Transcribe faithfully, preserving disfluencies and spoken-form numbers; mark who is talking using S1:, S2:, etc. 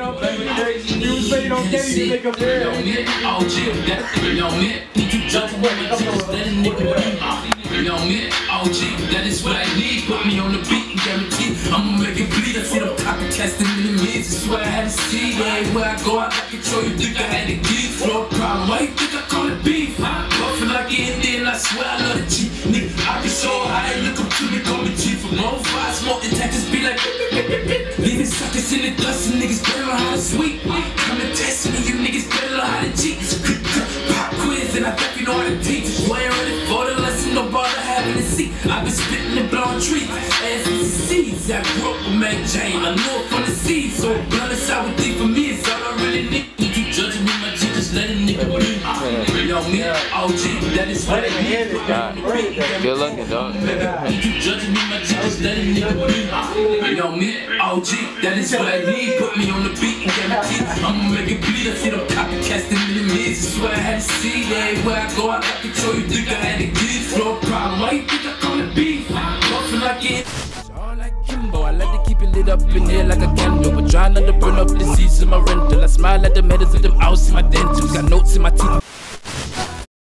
S1: don't you say you don't get it, you make a fair.
S2: Oh, G, that, you know me. You judge me, my teachers, let a nigga be. You know me, O G, that is what I need. Put me on the beat and guarantee I'ma make it bleed. I see them copycats and enemies. That's why I had to see. Everywhere I go, I got control. You think I had the keys? No problem. Why you think I call it beef? Buffing like an Indian, I swear I love the G. Nigga, I be so high, look up to me, call me G. From all five, smoking tactics be like leaving suckers in the dust and niggas better learn how to sweep. Come and test me, you niggas better learn how to cheat. Pop quiz and I think you know how to teach. You ain't ready for the lesson, no bother having a seat. I been spitting and blowing trees, as the seeds. I grew up with Mary Jane, I knew it from the seeds. So blood is sour deep for me, it's all I really need. You keep judging me, my G, just let a nigga be. You know me, O G, that is what I need.
S3: Good looking, dog.
S2: You keep judging me, my G, just let a nigga be. You know me, O G, that is what I need. Put me on the beat and guarantee I'ma make it bleed. I see them copycats and enemies. That's why I had to see. Everywhere I go, I got control. You think I had the keys? No problem. Why you think I call it beef? Buffing like it.
S4: Like Kimbo, I like to keep it lit up in here like a candle. But try not to burn up the seats in my rental. I smile at the medals with them outs in my dentals. Got notes in my teeth.